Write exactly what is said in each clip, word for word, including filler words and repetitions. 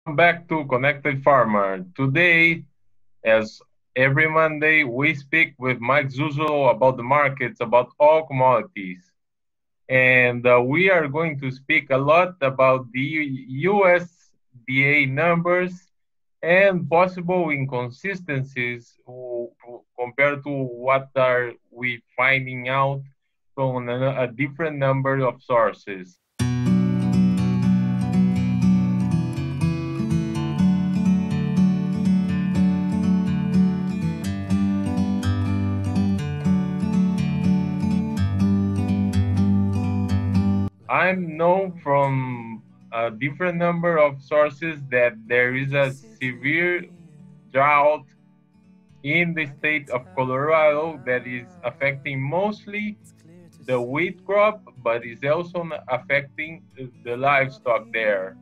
back to Connected Farmer. Today, as every Monday, we speak with Mike Zuzolo about the markets, about all commodities. And uh, we are going to speak a lot about the U S D A numbers and possible inconsistencies w- w- compared to what are we finding out from a, a different number of sources. I know from a different number of sources that there is a severe drought in the state of Colorado that is affecting mostly the wheat crop, but is also affecting the livestock there.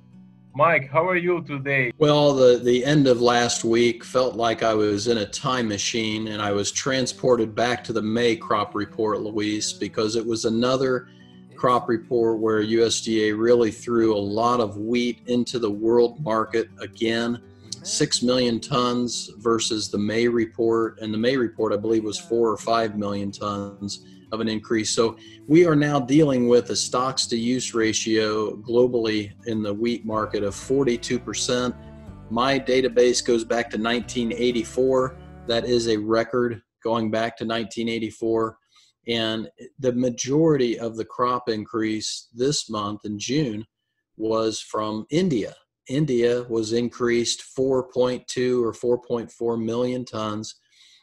Mike, how are you today? Well, the, the end of last week felt like I was in a time machine and I was transported back to the May crop report, Luis, because it was another crop report where U S D A really threw a lot of wheat into the world market again. Six million tons versus the May report, and the May report I believe was four or five million tons of an increase. So we are now dealing with a stocks to use ratio globally in the wheat market of forty-two percent. My database goes back to nineteen eighty-four. That is a record going back to nineteen eighty-four. And the majority of the crop increase this month in June was from India. India was increased four point two or four point four million tons.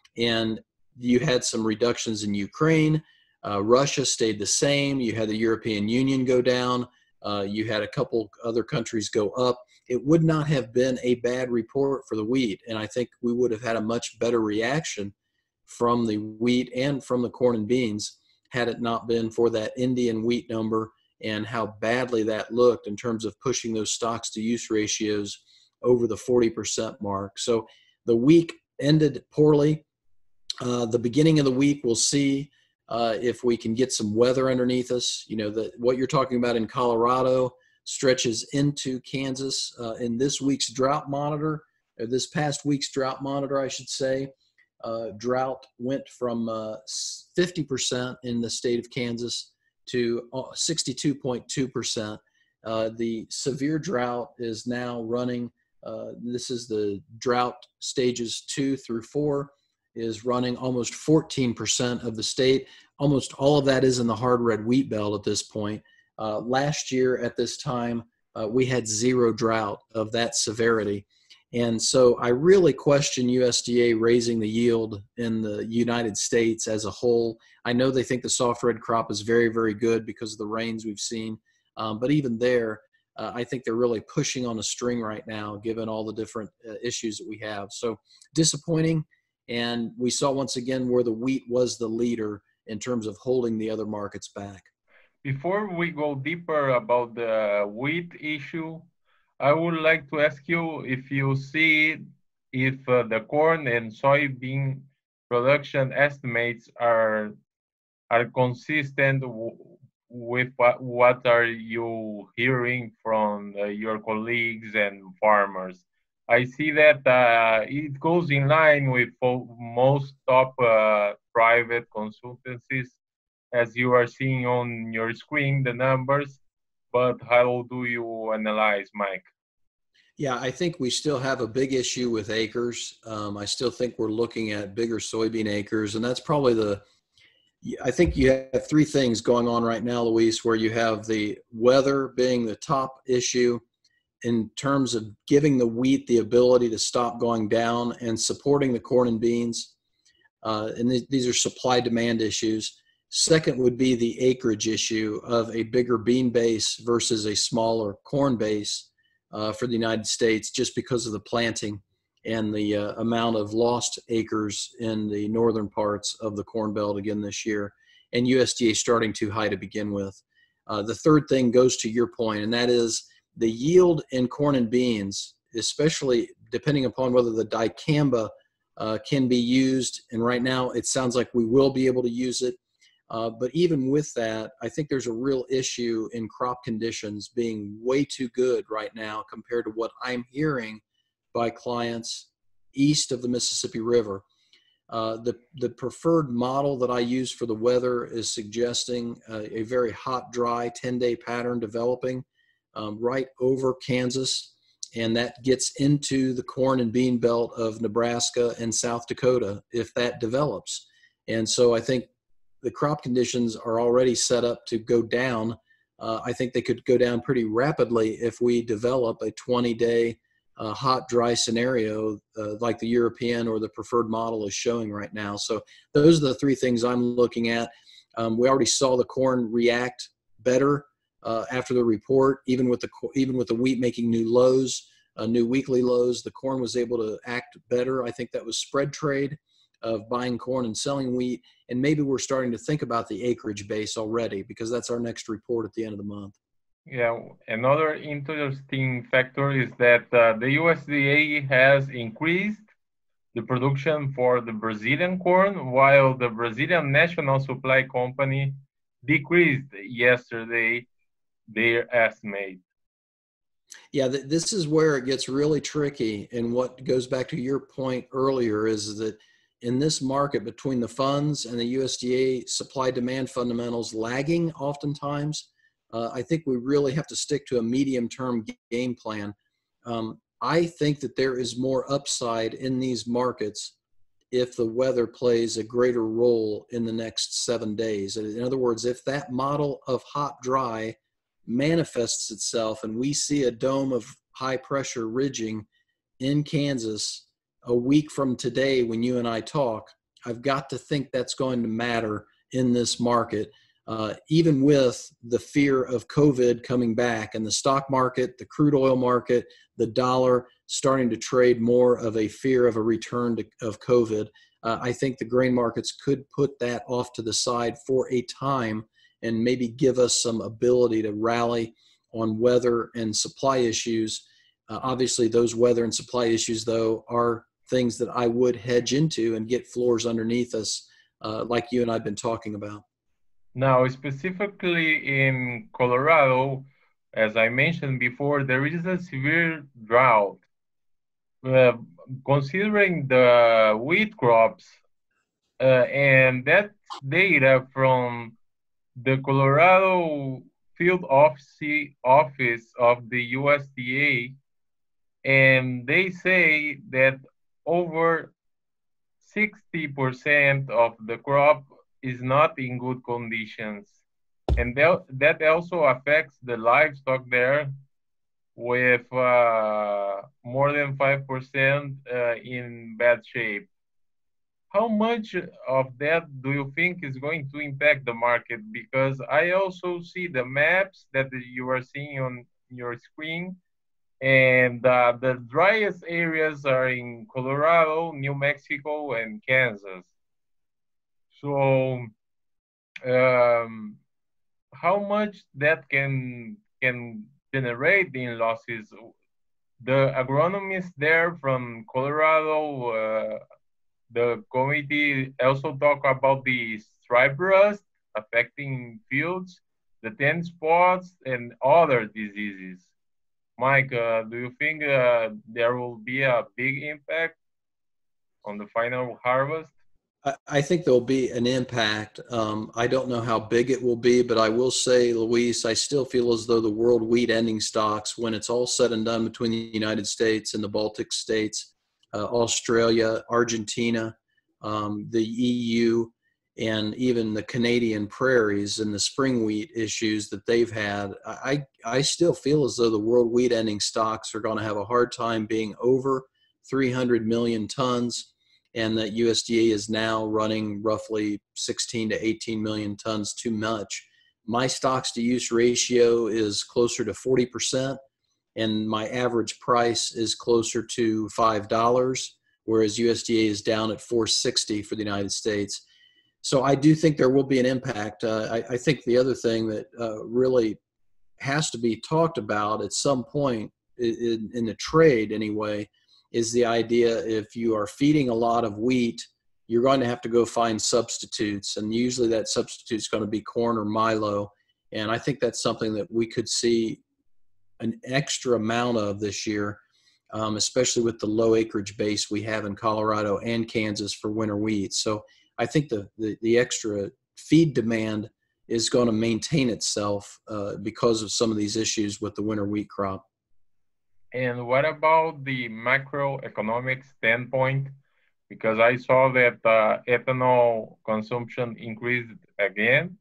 And you had some reductions in Ukraine. Uh, Russia stayed the same. You had the European Union go down. Uh, you had a couple other countries go up. It would not have been a bad report for the wheat. And I think we would have had a much better reaction from the wheat and from the corn and beans had it not been for that Indian wheat number and how badly that looked in terms of pushing those stocks to use ratios over the forty percent mark. So the week ended poorly. Uh, the beginning of the week, we'll see uh, if we can get some weather underneath us. You know, the, what you're talking about in Colorado stretches into Kansas. Uh, in this week's drought monitor, or this past week's drought monitor, I should say, uh, drought went from uh, fifty percent in the state of Kansas to sixty-two point two percent. Uh, the severe drought is now running. Uh, this is the drought stages two through four. Is running almost fourteen percent of the state. Almost all of that is in the hard red wheat belt at this point. Uh, last year at this time, uh, we had zero drought of that severity. And so I really question U S D A raising the yield in the United States as a whole. I know they think the soft red crop is very, very good because of the rains we've seen. Um, but even there, uh, I think they're really pushing on a string right now, given all the different uh, issues that we have. So disappointing. And we saw once again where the wheat was the leader in terms of holding the other markets back. Before we go deeper about the wheat issue, I would like to ask you if you see if uh, the corn and soybean production estimates are are consistent w- with what, what are you hearing from uh, your colleagues and farmers. I see that uh, it goes in line with fo- most top uh, private consultancies, as you are seeing on your screen, the numbers. But how do you analyze, Mike? Yeah, I think we still have a big issue with acres. Um, I still think we're looking at bigger soybean acres, and that's probably the I think you have three things going on right now, Luis, where you have the weather being the top issue in terms of giving the wheat the ability to stop going down and supporting the corn and beans. Uh, and th- these are supply demand issues. Second would be the acreage issue of a bigger bean base versus a smaller corn base uh, for the United States, just because of the planting and the uh, amount of lost acres in the northern parts of the Corn Belt again this year, and U S D A starting too high to begin with. Uh, the third thing goes to your point, and that is the yield in corn and beans, especially depending upon whether the dicamba uh, can be used. And right now it sounds like we will be able to use it. Uh, but even with that, I think there's a real issue in crop conditions being way too good right now compared to what I'm hearing by clients east of the Mississippi River. Uh, the, the preferred model that I use for the weather is suggesting uh, a very hot, dry ten-day pattern developing um, right over Kansas, and that gets into the corn and bean belt of Nebraska and South Dakota if that develops. And so I think the crop conditions are already set up to go down. Uh, I think they could go down pretty rapidly if we develop a twenty-day uh, hot, dry scenario uh, like the European or the preferred model is showing right now. So those are the three things I'm looking at. Um, we already saw the corn react better uh, after the report, even with the even with the wheat making new lows, uh, new weekly lows. The corn was able to act better. I think that was spread trade of buying corn and selling wheat. And maybe we're starting to think about the acreage base already, because that's our next report at the end of the month. Yeah, another interesting factor is that uh, the U S D A has increased the production for the Brazilian corn, while the Brazilian National Supply Company decreased yesterday their estimate. Yeah, th this is where it gets really tricky. And what goes back to your point earlier is that in this market between the funds and the U S D A supply demand fundamentals lagging oftentimes, uh, I think we really have to stick to a medium term game plan. Um, I think that there is more upside in these markets if the weather plays a greater role in the next seven days. In other words, if that model of hot, dry manifests itself and we see a dome of high pressure ridging in Kansas a week from today when you and I talk, I've got to think that's going to matter in this market, uh, even with the fear of COVID coming back and the stock market, the crude oil market, the dollar starting to trade more of a fear of a return to, of COVID. Uh, I think the grain markets could put that off to the side for a time and maybe give us some ability to rally on weather and supply issues. Uh, obviously, those weather and supply issues, though, are things that I would hedge into and get floors underneath us, uh, like you and I have been talking about. Now, specifically in Colorado, as I mentioned before, there is a severe drought. Uh, considering the wheat crops uh, and that data from the Colorado field office, office of the U S D A, and they say that over sixty percent of the crop is not in good conditions. And that, that also affects the livestock there with uh, more than five percent uh, in bad shape. How much of that do you think is going to impact the market? Because I also see the maps that you are seeing on your screen, and uh, the driest areas are in Colorado, New Mexico, and Kansas. So um, how much that can can generate in losses? The agronomists there from Colorado, uh, the committee also talk about the stripe rust affecting fields, the ten spots, and other diseases. Mike, uh, do you think uh, there will be a big impact on the final harvest? I think there'll be an impact. Um, I don't know how big it will be, but I will say, Luis, I still feel as though the world wheat ending stocks, when it's all said and done between the United States and the Baltic states, uh, Australia, Argentina, um, the E U, and even the Canadian prairies and the spring wheat issues that they've had, I, I still feel as though the world wheat ending stocks are going to have a hard time being over three hundred million tons. And that U S D A is now running roughly sixteen to eighteen million tons too much. My stocks to use ratio is closer to forty percent, and my average price is closer to five dollars, whereas U S D A is down at four sixty for the United States. So I do think there will be an impact. Uh, I, I think the other thing that uh, really has to be talked about at some point in, in the trade anyway, is the idea if you are feeding a lot of wheat, you're going to have to go find substitutes. And usually that substitute is going to be corn or milo. And I think that's something that we could see an extra amount of this year, um, especially with the low acreage base we have in Colorado and Kansas for winter wheat. So I think the, the, the extra feed demand is going to maintain itself uh, because of some of these issues with the winter wheat crop. And what about the macroeconomic standpoint? Because I saw that uh, ethanol consumption increased again.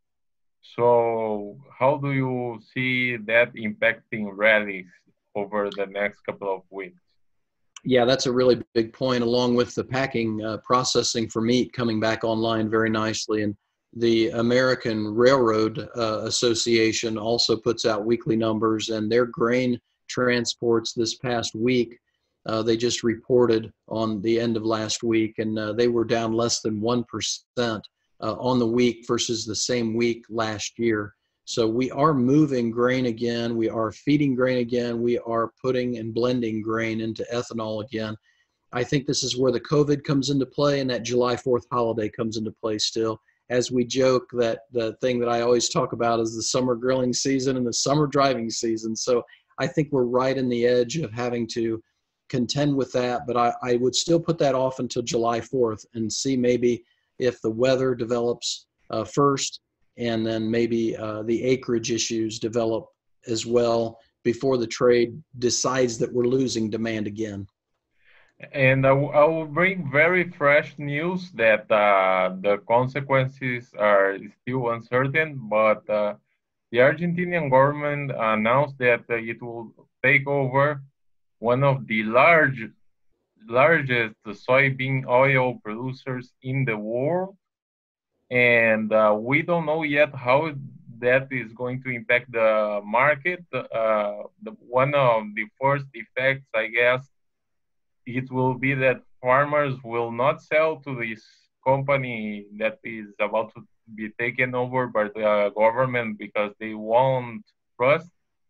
So how do you see that impacting rallies over the next couple of weeks? Yeah, that's a really big point, along with the packing uh, processing for meat coming back online very nicely. And the American Railroad uh, Association also puts out weekly numbers, and their grain transports this past week, uh, they just reported on the end of last week, and uh, they were down less than one percent uh, on the week versus the same week last year. So we are moving grain again. We are feeding grain again. We are putting and blending grain into ethanol again. I think this is where the COVID comes into play, and that July fourth holiday comes into play still. As we joke, that the thing that I always talk about is the summer grilling season and the summer driving season. So I think we're right in the edge of having to contend with that, but I, I would still put that off until July fourth and see maybe if the weather develops uh, first, and then maybe uh, the acreage issues develop as well before the trade decides that we're losing demand again. And I, I will bring very fresh news that uh, the consequences are still uncertain, but uh, the Argentinian government announced that uh, it will take over one of the large, largest soybean oil producers in the world. And uh, we don't know yet how that is going to impact the market. Uh, the, one of the first effects, I guess, it will be that farmers will not sell to this company that is about to be taken over by the government because they won't trust.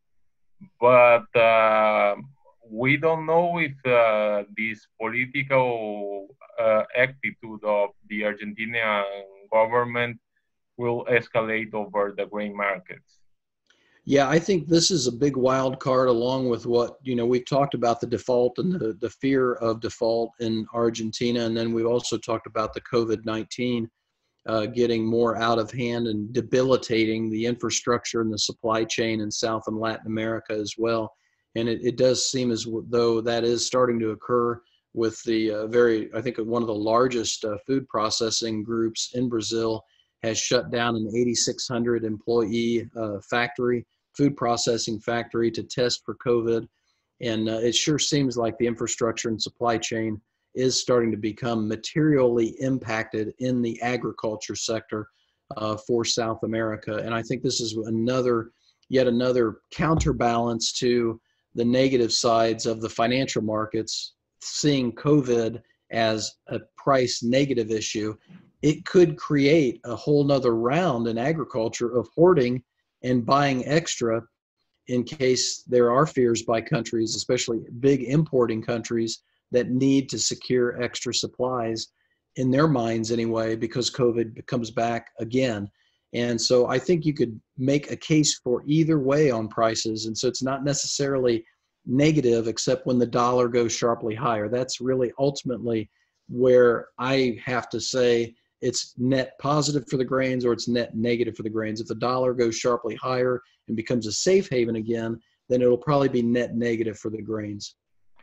But uh, we don't know if uh, this political uh, attitude of the Argentinian government will escalate over the grain markets. Yeah, I think this is a big wild card, along with what, you know, we've talked about the default and the, the fear of default in Argentina. And then we've also talked about the COVID nineteen uh, getting more out of hand and debilitating the infrastructure and the supply chain in South and Latin America as well. And it, it does seem as though that is starting to occur with the uh, very, I think one of the largest uh, food processing groups in Brazil has shut down an eighty-six hundred employee uh, factory, food processing factory, to test for COVID. And uh, it sure seems like the infrastructure and supply chain is starting to become materially impacted in the agriculture sector uh, for South America. And I think this is another, yet another counterbalance to the negative sides of the financial markets, seeing COVID as a price negative issue. It could create a whole nother round in agriculture of hoarding and buying extra in case there are fears by countries, especially big importing countries, that need to secure extra supplies in their minds anyway, because COVID comes back again. And so I think you could make a case for either way on prices. And so it's not necessarily negative, except when the dollar goes sharply higher. That's really ultimately where I have to say it's net positive for the grains or it's net negative for the grains. If the dollar goes sharply higher and becomes a safe haven again, then it'll probably be net negative for the grains.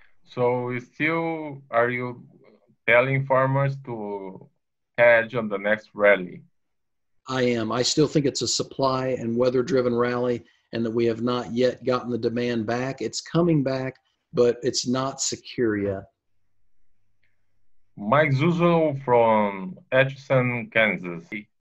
So still, are you telling farmers to hedge on the next rally? I am. I still think it's a supply and weather-driven rally, and that we have not yet gotten the demand back. It's coming back, but it's not secure yet. Mike Zuzolo from Atchison, Kansas.